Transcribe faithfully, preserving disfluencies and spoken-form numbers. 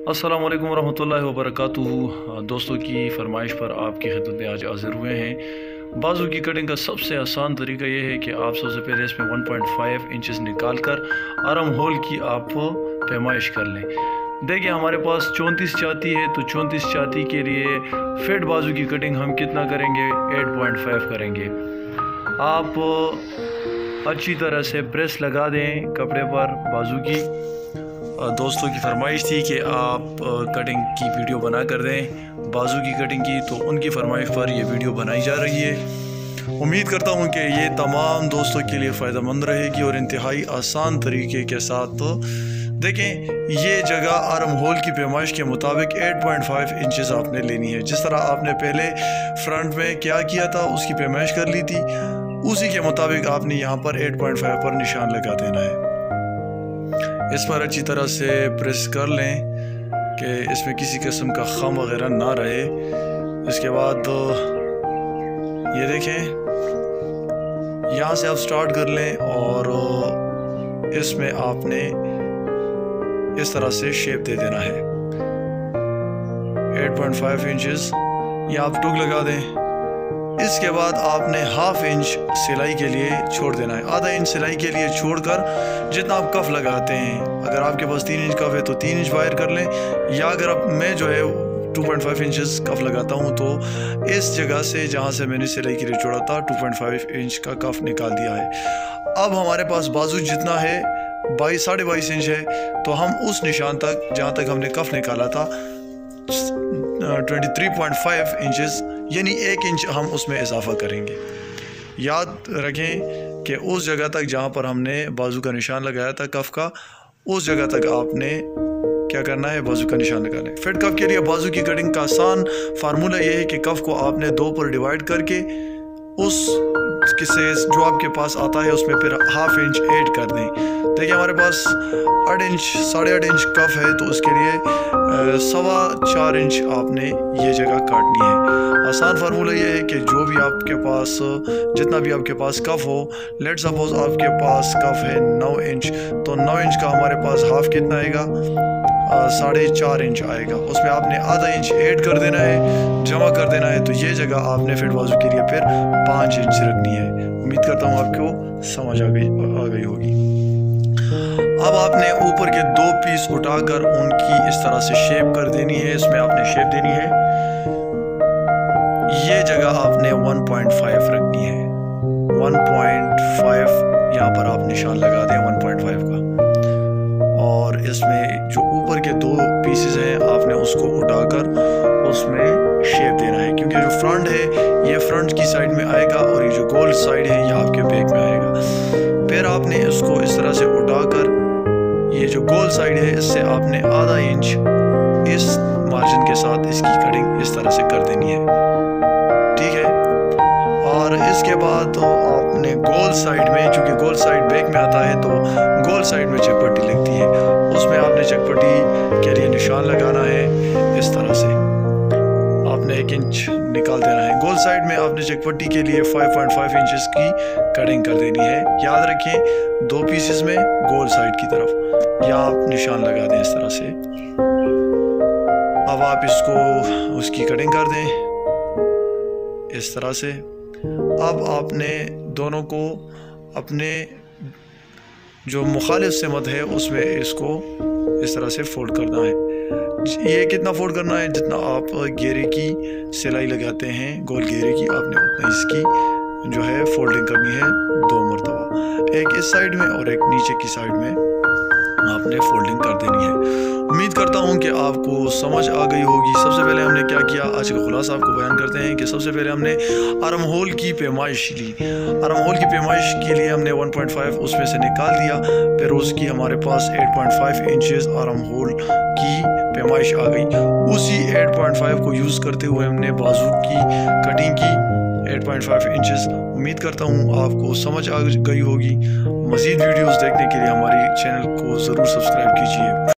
अस्सलाम वालेकुम रहमतुल्लाहि व बरकातुहू। दोस्तों की फरमाइश पर आपकी खिदमत में आज हाजिर हुए हैं। बाजू की कटिंग का सबसे आसान तरीका यह है कि आप सबसे पहले इसमें वन पॉइंट फाइव इंचेस निकाल कर आर्म होल की आप पैमाइश कर लें। देखिए हमारे पास चौंतीस चाती है, तो चौंतीस चाती के लिए फिट बाजू की कटिंग हम कितना करेंगे, एट पॉइंट फाइव करेंगे। आप अच्छी तरह से प्रेस लगा दें कपड़े पर बाजू की। दोस्तों की फरमाइश थी कि आप कटिंग की वीडियो बना कर दें बाजू की कटिंग की, तो उनकी फरमाइश पर ये वीडियो बनाई जा रही है। उम्मीद करता हूँ कि ये तमाम दोस्तों के लिए फ़ायदेमंद रहेगी और इंतहाई आसान तरीके के साथ। तो देखें ये जगह आर्म होल की पैमाइश के मुताबिक एट पॉइंट फाइव इंचेस आपने लेनी है। जिस तरह आपने पहले फ्रंट में क्या किया था उसकी पैमाइश कर ली थी, उसी के मुताबिक आपने यहाँ पर एट पॉइंट फाइव पर निशान लगा देना है। इस पर अच्छी तरह से प्रेस कर लें कि इसमें किसी किस्म का खम वगैरह ना रहे। इसके बाद ये देखें यहाँ से आप स्टार्ट कर लें और इसमें आपने इस तरह से शेप दे देना है। एट पॉइंट फाइव इंचेस ये आप टुक लगा दें। इसके बाद आपने हाफ इंच सिलाई के लिए छोड़ देना है। आधा इंच सिलाई के लिए छोड़कर जितना आप कफ लगाते हैं, अगर आपके पास तीन इंच कफ है तो तीन इंच वायर कर लें, या अगर आप मैं जो है two point five inches cuff लगाता हूं तो इस जगह से जहां से मैंने सिलाई के लिए छोड़ा था टू पॉइंट फाइव इंच का कफ निकाल दिया है। अब हमारे पास बाजू जितना है बाईस साढ़े बाईस इंच है, तो हम उस निशान तक जहां तक हमने कफ निकाला था twenty three point five inches यानी एक इंच हम उसमें इजाफा करेंगे। याद रखें कि उस जगह तक जहाँ पर हमने बाजू का निशान लगाया था कफ का, उस जगह तक आपने क्या करना है, बाजू का निशान लगाना है। फिट कफ के लिए बाजू की कटिंग का आसान फार्मूला ये है कि कफ को आपने दो पर डिवाइड करके उस से जो आपके पास आता है उसमें फिर हाफ इंच ऐड कर दें। देखिए हमारे पास आठ इंच साढ़े आठ इंच कफ है, तो उसके लिए सवा चार इंच आपने ये जगह काटनी है। आसान फार्मूला ये है कि जो भी आपके पास जितना भी आपके पास कफ हो, लेट सपोज आपके पास कफ है नौ इंच, तो नौ इंच का हमारे पास हाफ कितना आएगा, साढ़े चार इंच आएगा। उसमें आपने आधा इंच ऐड कर देना है, जमा कर देना है, तो ये जगह आपने फिट बाजू के लिए फिर पाँच इंच रखनी है। उम्मीद करता हूँ आपको समझ आ गई आ गई होगी। अब आपने ऊपर के दो पीस उठाकर उनकी इस तरह से शेप कर देनी है। इसमें आपने शेप देनी है, ये जगह आपने वन पॉइंट फाइव रखनी है। वन पॉइंट फाइव यहाँ पर आप निशान लगा दें वन पॉइंट फाइव का, और इसमें जो ऊपर के दो पीसेस हैं आपने उसको उठाकर उसमें शेप देना है, क्योंकि जो फ्रंट है ये फ्रंट की साइड में आएगा और ये जो गोल साइड है ये आपके बैक में आएगा। फिर आपने इसको इस तरह से उठाकर ये जो गोल साइड है इससे आपने आधा इंच इस मार्जिन के साथ इसकी कटिंग इस तरह से कर देनी है, ठीक है। और इसके बाद तो आपने गोल साइड में, चूँकि गोल साइड बैक में आता है तो गोल साइड में चकपट्टी लगती है, उसमें आपने चकपट्टी के लिए निशान लगाना है। इस तरह से आपने एक इंच निकाल देना है। गोल साइड में आपने चकपट्टी के लिए फाइव पॉइंट फाइव इंचेस की कटिंग कर देनी है। याद रखें दो पीसेस में गोल साइड की तरफ, या आप निशान लगा दें इस तरह से। अब आप इसको उसकी कटिंग कर दें इस तरह से। अब आपने दोनों को अपने जो मुखालिफ सिमत है उसमें इसको इस तरह से फोल्ड करना है। ये कितना फोल्ड करना है, जितना आप घेरे की सिलाई लगाते हैं गोल घेरे की, आपने उतना इसकी जो है फोल्डिंग करनी है दो मरतबा, एक इस साइड में और एक नीचे की साइड में आपने फोल्डिंग कर देनी है। उम्मीद करता हूं कि आपको समझ आ गई होगी। सबसे पहले हमने क्या किया, आज का खुलासा आपको बयान करते हैं कि सबसे पहले हमने आर्म होल की पैमाइश ली। आर्म होल की पैमाइश के लिए हमने वन पॉइंट फाइव उसमें से निकाल दिया, फिर उसकी हमारे पास eight point five inches armhole की पैमाइश आ गई। उसी एट पॉइंट फाइव को यूज़ करते हुए हमने बाजू की कटिंग की एट पॉइंट फाइव इंचेस। उम्मीद करता हूँ आपको समझ आ गई होगी। मज़ीद वीडियोस देखने के लिए हमारे चैनल को ज़रूर सब्सक्राइब कीजिए।